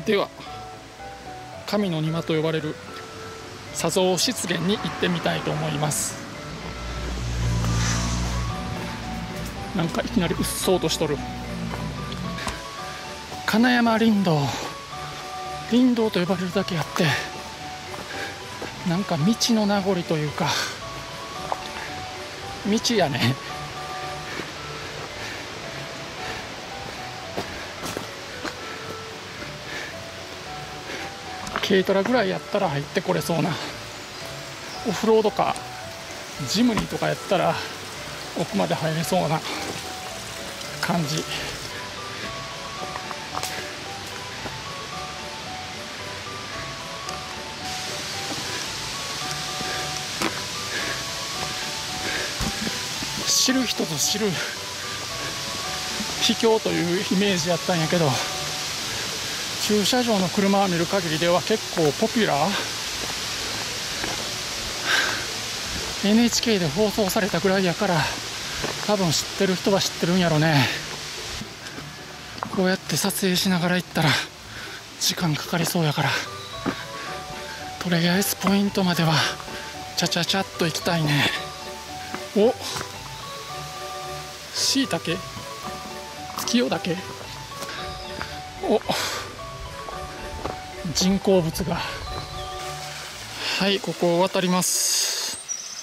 では神の庭と呼ばれる砂像湿原に行ってみたいと思います。なんかいきなりうっそうとしとる。金山林道、林道と呼ばれるだけあって、なんか道の名残というか道やね。軽トラぐらいやったら入ってこれそうな、オフロードかジムニーとかやったら奥まで入れそうな感じ。知る人ぞ知る秘境というイメージやったんやけど、駐車場の車を見る限りでは結構ポピュラー。 NHK で放送されたぐらいやから多分知ってる人は知ってるんやろね。こうやって撮影しながら行ったら時間かかりそうやから、とりあえずポイントまではちゃちゃちゃっと行きたいね。お、しいたけ、月夜岳、お、人工物が。はい、ここを渡ります。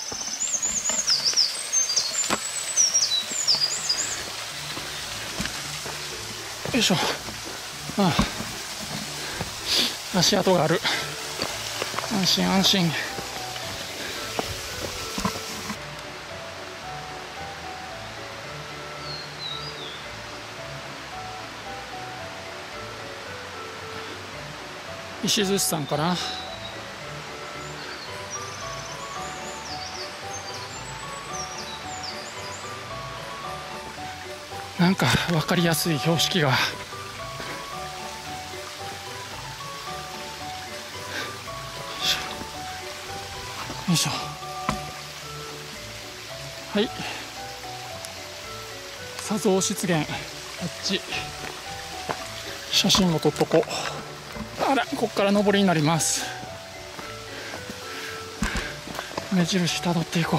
よいしょ。足跡がある。安心安心。石寿司さんかな。なんか分かりやすい標識が。よいしょ。はい、砂像湿原、あっち写真も撮っとこう。あら、ここから上りになります。目印たどっていこう。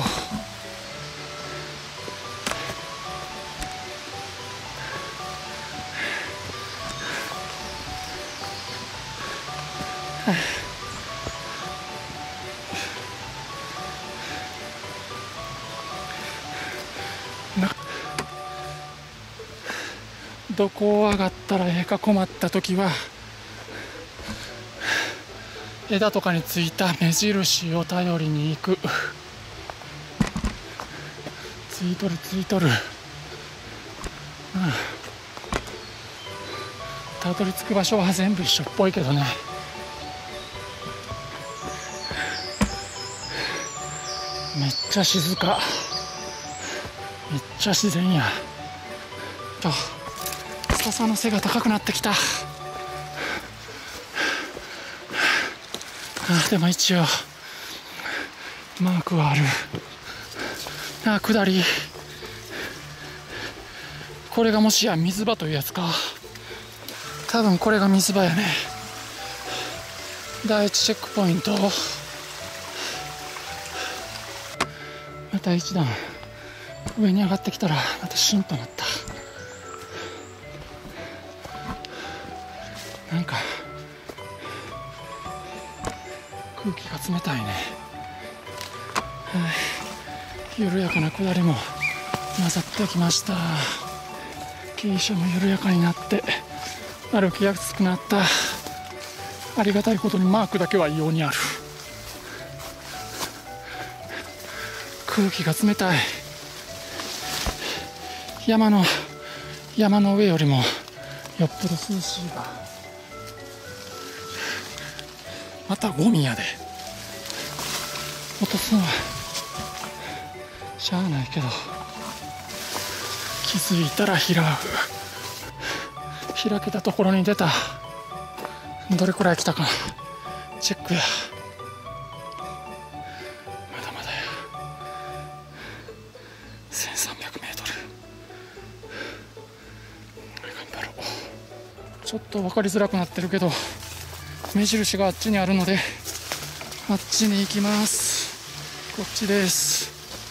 どこを上がったらええか困った時は枝とかについた目印を頼りに行く。ついとるついとる。たどり着く場所は全部一緒っぽいけどね。めっちゃ静か、めっちゃ自然や。笹の背が高くなってきた。でも一応マークはある。下り。これがもしや水場というやつか。多分これが水場やね。第一チェックポイント。また一段上に上がってきたらまたシンとなった。なんか空気が冷たいね。緩やかな下りも混ざってきました。傾斜も緩やかになって歩きやすくなった。ありがたいことにマークだけは異様にある。空気が冷たい。山の上よりもよっぽど涼しいが。またゴミやで。落とすのはしゃあないけど、気づいたら開けたところに出た。どれくらい来たかチェックや。まだまだや。1300メートル。頑張ろう。ちちょっと分かりづらくなってるけど、目印があっちにあるのであっちに行きます。こっちです。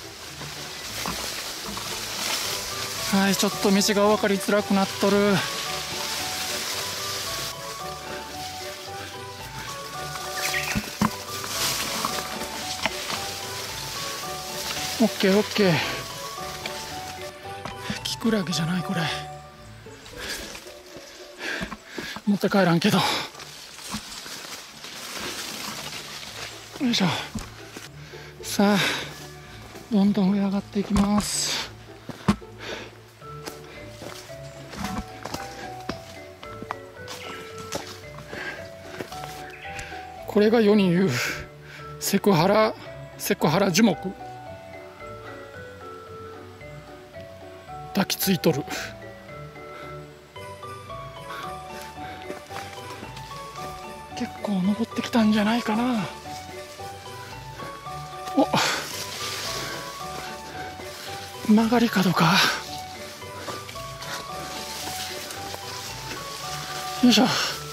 はい、ちょっと道が分かりづらくなっとる。オッケーオッケー。キクラゲじゃないこれ、持って帰らんけど。よいしょ。さあどんどん上上がっていきます。これが世に言うセクハラ樹木。抱きついとる。結構登ってきたんじゃないかな。お、曲がり角か。よいしょ。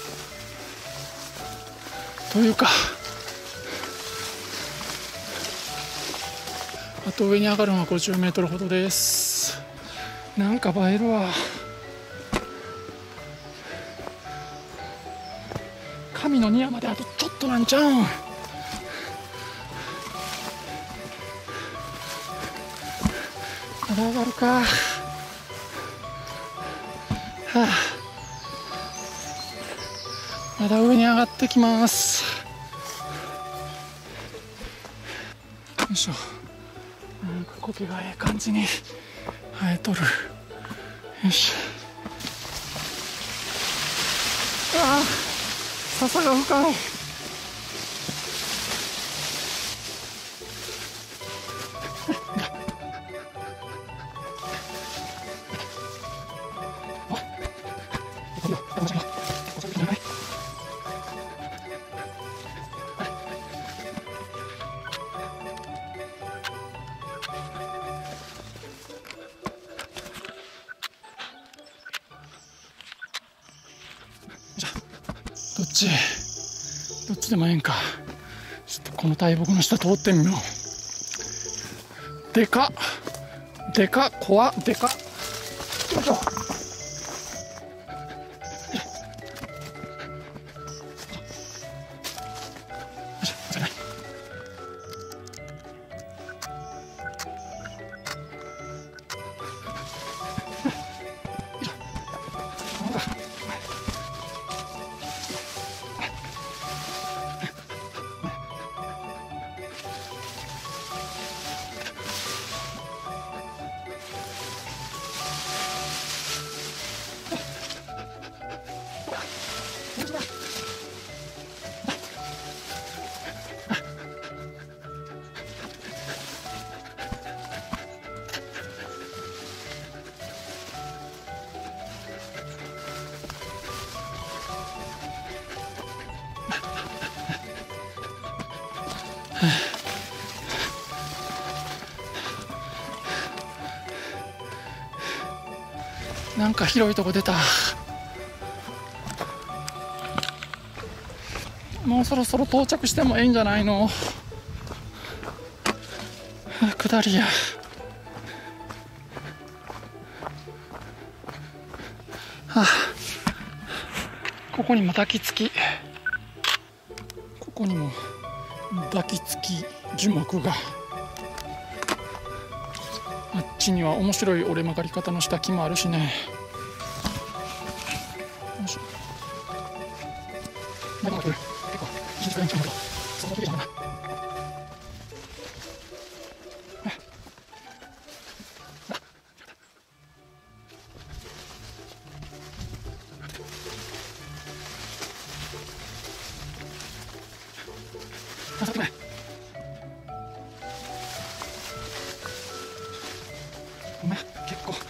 というか、あと上に上がるのは50メートルほどです。なんか映えるわ。神の庭まであとちょっとなんちゃうん。まだ上がるか。はあ、まだ上に上がってきます。よいしょ。なんか苔がええ感じに生えとる。よし。ああ、笹が深い。どっちでもええんか。ちょっとこの大木の下通ってみよう。でかっ怖っ、でかっ。よいしょ。なんか広いとこ出た。もうそろそろ到着してもいいんじゃないの。下りや。はあ、ここにも抱きつき、ここにも抱きつき樹木が。あっちには面白い折れ曲がり方のした木もあるしね。よいしょ。結構静かに来たけど、その時じゃないな。ごめん、結構。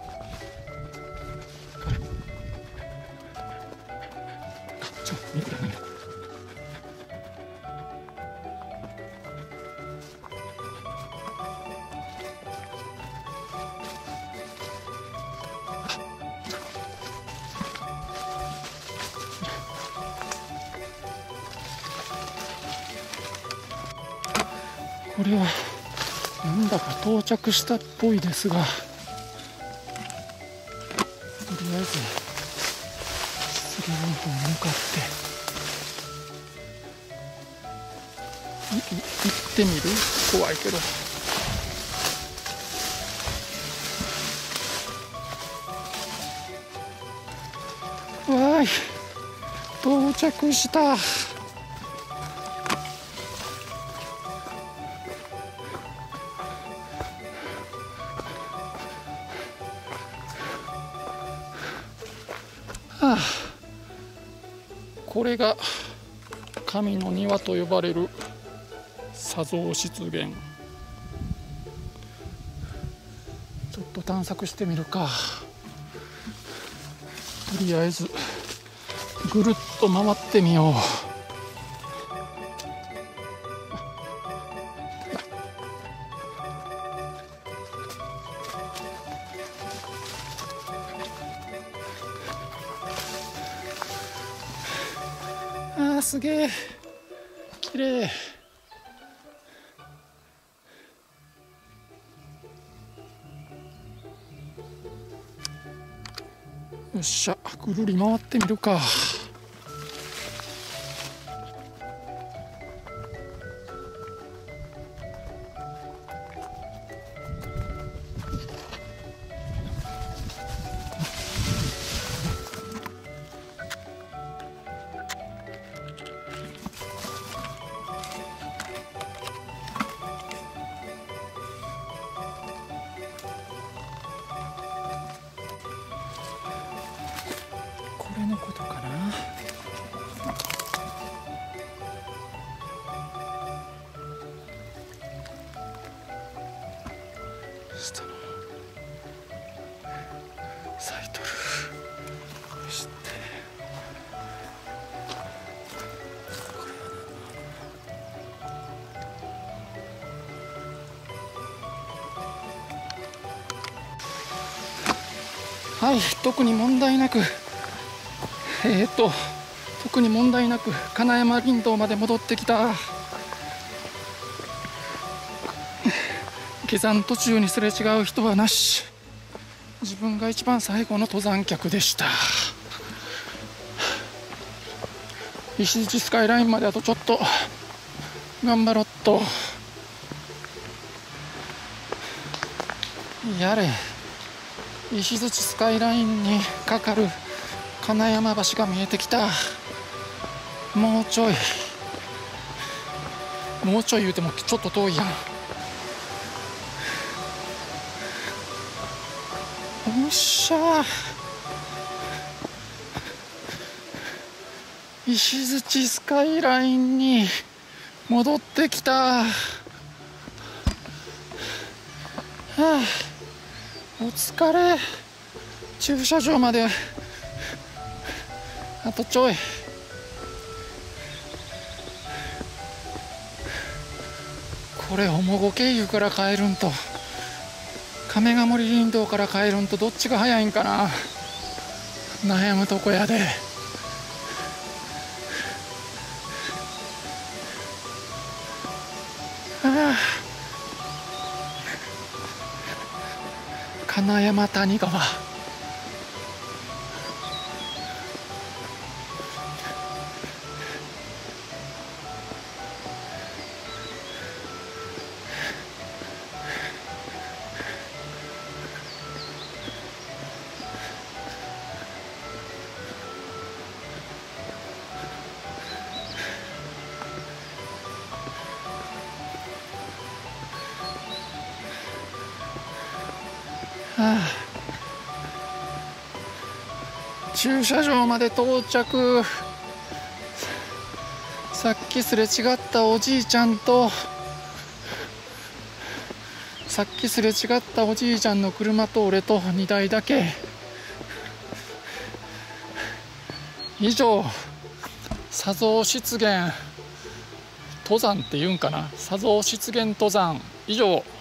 見てくれないんだ。 これはなんだか到着したっぽいですが、とりあえず次の方に向かって行ってみる。怖いけど。わーい、到着した。これが神の庭と呼ばれる砂像湿原。ちょっと探索してみるか。とりあえずぐるっと回ってみよう。すげえ綺麗。よっしゃ、ぐるり回ってみるか。これのことかな。下のサイトルそしてこれははい、特に問題なく特に問題なく金山林道まで戻ってきた。下山途中にすれ違う人はなし。自分が一番最後の登山客でした。石鎚スカイラインまであとちょっと頑張ろっと。やれ、石鎚スカイラインにかかる金山橋が見えてきた。もうちょい言うてもちょっと遠いやん。よっしゃ、石鎚スカイラインに戻ってきた。はあ、お疲れ。駐車場まであとちょい。これおもご経由から帰るんと亀ヶ森林道から帰るんとどっちが早いんかな、悩むとこやで。ああ、金山谷川。駐車場まで到着。さっきすれ違ったおじいちゃんとさっきすれ違ったおじいちゃんの車と俺と2台だけ。以上、砂像湿原登山っていうんかな、砂像湿原登山以上。